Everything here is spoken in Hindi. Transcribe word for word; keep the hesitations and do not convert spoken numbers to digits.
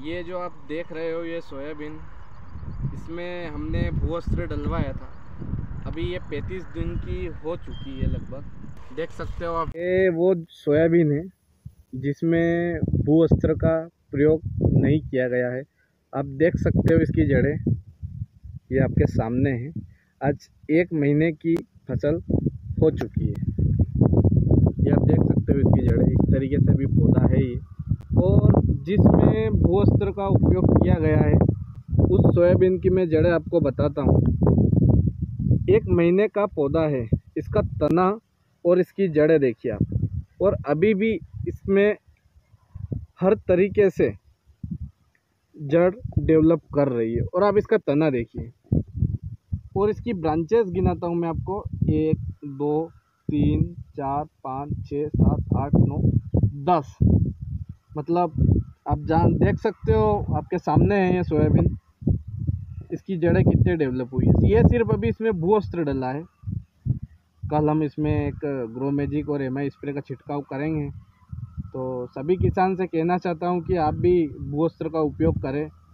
ये जो आप देख रहे हो ये सोयाबीन, इसमें हमने भूअस्त्र डलवाया था। अभी ये पैंतीस दिन की हो चुकी है लगभग। देख सकते हो आप, ये वो सोयाबीन है जिसमें भूअस्त्र का प्रयोग नहीं किया गया है। आप देख सकते हो इसकी जड़ें, ये आपके सामने है। आज एक महीने की फसल हो चुकी है। ये आप देख सकते हो इसकी जड़ें, इस तरीके से भी पौधा है ये। और जिसमें भूअस्त्र का उपयोग किया गया है उस सोयाबीन की मैं जड़ें आपको बताता हूँ। एक महीने का पौधा है, इसका तना और इसकी जड़ें देखिए आप, और अभी भी इसमें हर तरीके से जड़ डेवलप कर रही है। और आप इसका तना देखिए, और इसकी ब्रांचेस गिनाता हूँ मैं आपको, एक दो तीन चार पाँच छः सात आठ नौ दस। मतलब आप जान देख सकते हो, आपके सामने है ये सोयाबीन, इसकी जड़ें कितने डेवलप हुई है। ये सिर्फ अभी इसमें भूअस्त्र डला है। कल हम इसमें एक ग्रो मैजिक और एम आई स्प्रे का छिड़काव करेंगे। तो सभी किसान से कहना चाहता हूँ कि आप भी भूअस्त्र का उपयोग करें।